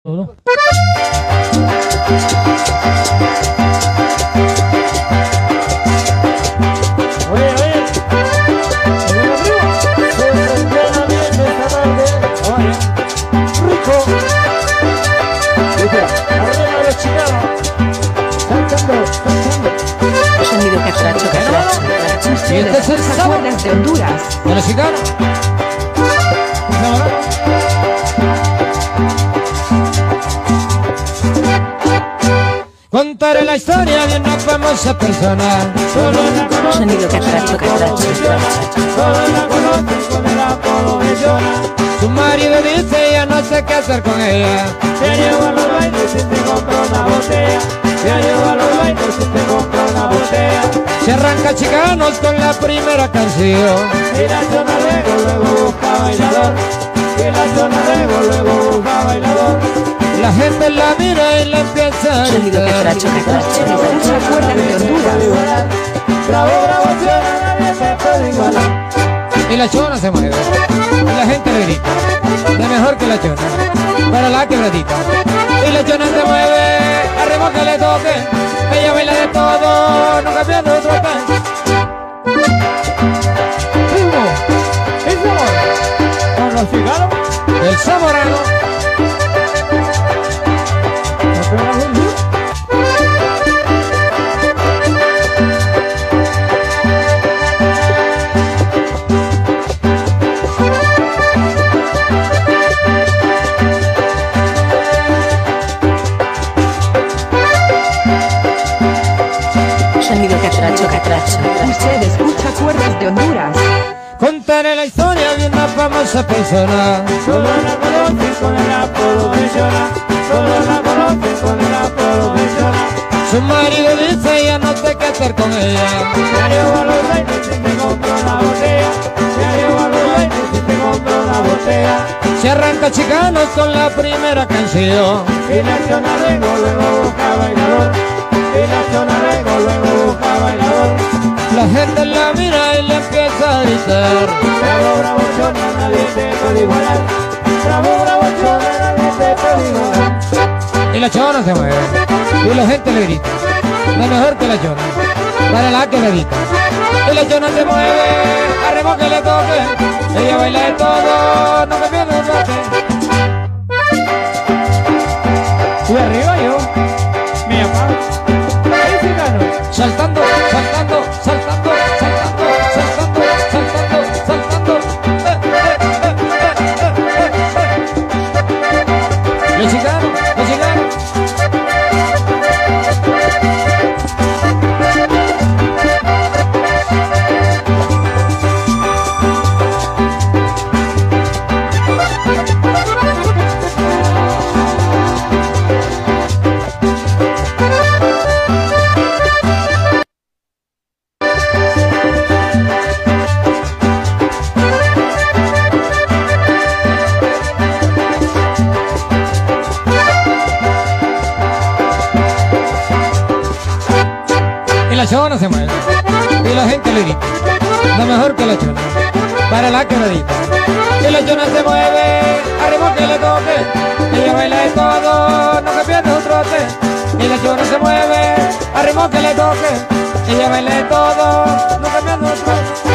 ¿No? Oye, rico. Arriba los chicanos. Saltando. Sonido catracho. Y este es el sabor Cuerdas de Honduras. de los chicanos. Contaré la historia de una famosa persona. Sonido catracho. Solo la conocen con el apodo de Jonah. Su marido dice ya no sé qué hacer con ella. Se llevo a los bailes y te compro una botella. Se llevo a los bailes y te compro una botella. Se arranca chicanos con la primera canción. Y la zona luego busca bailador. Y la zona luego busca bailador. La gente la mira y la empieza a Sonido gritar. catracho. Escucha Cuerdas de Honduras. Bravo, Chona, nadie te puede igualar. Y la chona se mueve. Y la gente le grita. De mejor que la chona. Para la quebradita. Y la chona se mueve. Arriba que le toque. Ella baila de todo. Nunca pierde otro pez. Ritmo, el sabor. Con los cigarros. El zamorano. Sonido catracho. Usted escucha Cuerdas de Honduras. Contaré la historia de una famosa persona. Solo la conocen con el apodo de Jonah. Solo la conocen con el apodo de Jonah. Su marido dice ya no sé qué hacer con ella. Se llevo a los bailes y te compro una botella. Se llevo a los bailes y te compro una botella. Se arranca chicanos con la primera canción. Y la zona luego busca bailador. Y la zona luego busca bailador. La gente la mira y le empieza a gritar. Bravo, Chona, nadie te puede igualar. Bravo, Chona, nadie te puede igualar. Y la chona se mueve. Y la gente le grita. La mejor que la chona. Para la que le grita. Y la chona se mueve. Arriba que le toque. Ella baila de todo. No me pierde un bote. Y arriba yo, mi papá, el cigano. Saltando. Los chicanos. Y la chona se mueve. Y la gente le grita. Lo mejor que la chona. Para la quebradita. Y la chona se mueve. Arriba que le toque. Ella baila de todo. No me pierde un trote. Y la chona se mueve. Arriba que le toque. Ella baila de todo. No me pierde un trote.